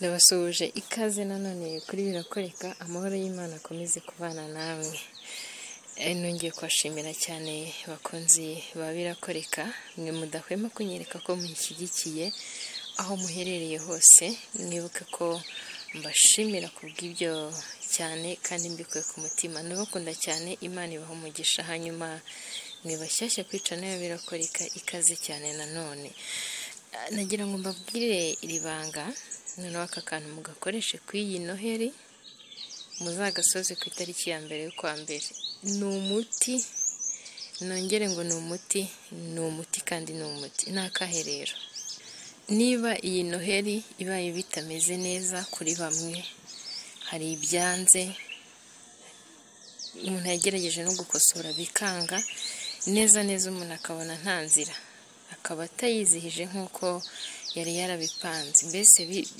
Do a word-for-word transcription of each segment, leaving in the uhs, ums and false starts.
Ndabasuhuje ikaze nanone kuri Birakoreka, amahoro y'Imana akomeze kubana namwe. Nongeye kubashimira cyane bakunzi ba Birakoreka, mwe mudahwema kunyereka ko mushyigikiye aho muherereye hose. Mwibuke ko mbashimira kubw'ibyo cyane kandi mbikuye ku mutima. Ndabakunda cyane, Imana ibaha umugisha. Hanyuma mwe bashyashya kwica nayo Birakoreka, ikaze cyane nanone. Nagira ngo mbabwire iri banga, noneho aka kantu mugakoreshe ku iyi Noheri, muzagasoze ku itariki ya mbere y'ukwa mbere. Ni umuti, nongere ngo ni umuti, ni umuti kandi ni umuti. Ni akahe rero? Niba iyi Noheri ibaye bitameze neza kuri bamwe, hari ibyanze, umuntu yagerageje no gukosora bikanga, neza neza umuntu akabona nta nzira, akaba atayizihije nk'uko yari yarabipanze, mbese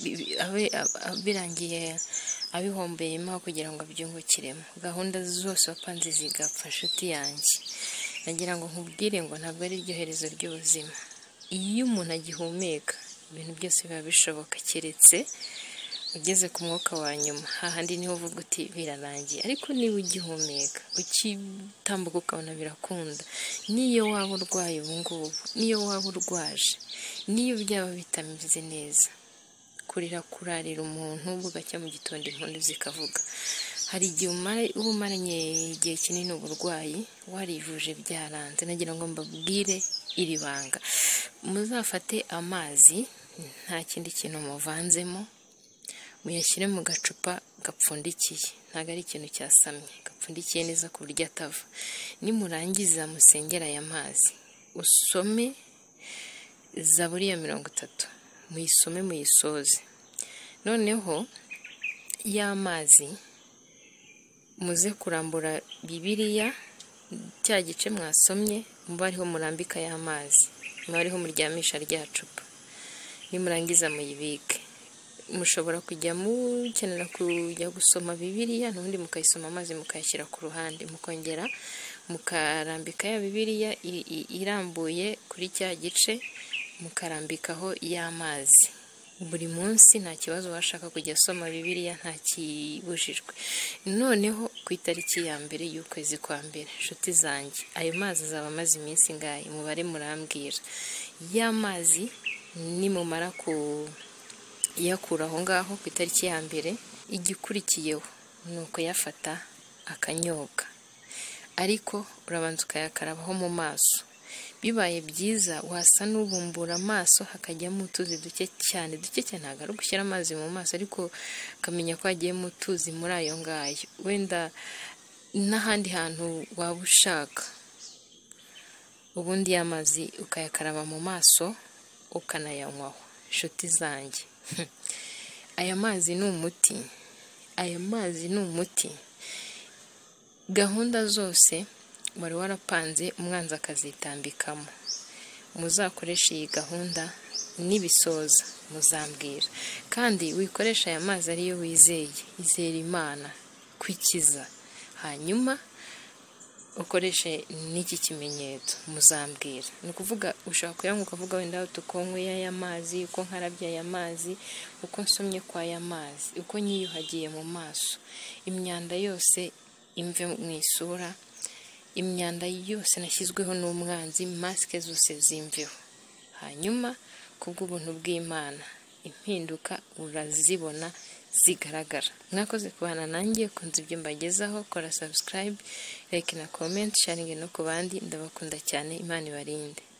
birangiye abihombeyemo kugira ngo abyungukiremo, gahunda zose wapanze zigapfa. Nshuti yanjye, nagira ngo nkubwire ngo ntabwo ari ryo herezo ry'ubuzima. Iyo umuntu agihumeka, ibintu byose biba bishoboka, keretse ugeze ku mwuka wa nyuma, hahandi niho uvuga uti birarangiye. Ariko niba ugihumeka, ukitambuka ukabona birakunda, niyo waba urwaye ubu ngubu, niyo waba urwaje, niyo byaba bitameze neza, kurira kurarira umuntu bugacya mu gitondo impundu zikavuga. Hari igihe uba umaranye igihe kinini uburwayi, warivuje byaranze. Nagira ngo mbabwire iri banga, muzafate amazi, nta kindi kintu muvanzemo, muyashyire mu gacupa gapfundikiye, ntabwo ari ikintu cyasamye, gapfundikiye neza ku buryo atava. Nimurangiza musengera aya mazi, usome Zaburi ya mirongo itatu, muyisome muyisoze. Noneho y'amazi muze kurambura Bibiliya, cya gice mwasomye, muba ariho murambika y'amazi, muba ariho muryamisha rya cupa. Nimurangiza muyibike. Mushobora kujya mukenera kujya gusoma Bibiliya, n'ubundi mukayisoma amazi mukayashyira ku ruhande, mukongera mukarambika ya Bibiliya irambuye kuri cya gice, mukarambikaho y'amazi. Buri munsi nta kibazo washaka kujya asoma Bibiliya, nta kibujijwe. Noneho ku itariki ya mbere y'ukwezi kwa mbere, nshuti zanjye, ayo mazi azaba amaze iminsi ngahe? Umubare murambwira. Y'amazi nimumara ku iyakura aho ngaho ku itariki ya mbere, igikurikiyeho ni ukuyafata akanyobwa, ariko urabanza ukayakarabaho mu maso. Bibaye byiza wasa n'ubumbura amaso, hakajyamo utuzi duke cyane, duke cyane. Ntabwo ari ugushyira amazi mu maso, ariko ukamenya ko hagiyemo utuzi muri ayo ngayo, wenda n'ahandi hantu waba ushaka. Ubundi y'amazi ukayakaraba mu maso, ukanayanywaho. Nshuti zanjye, aya mazi ni umuti, aya mazi ni umuti. Gahunda zose wari warapanze umwanzi akazitambikamo, muzakoresha iyi gahunda, nibisoza muzambwira. Kandi wikoresha aya mazi ariyo wizeye, izera Imana kwikiza, hanyuma ukoreshe n'iki kimenyetso, muzambwira. Ni ukuvuga, ushaka kuyanywa ukavuga wenda uko nyweye aya mazi, uko nkarabye aya mazi, uko nsomye kwa aya mazi, uko nyiyuhagiye mu maso, imyanda yose imve mu isura, imyanda yose nashyizweho n'umwanzi, masike zose zimveho. Hanyuma kubw'ubuntu bw'Imana, impinduka urazibona zigaragara. Mwakoze kubana nanjye, kunze ibyo mbagezaho. Kora subscribe, like na comment, sharing no ku bandi. Ndabakunda cyane, Imana ibarinde.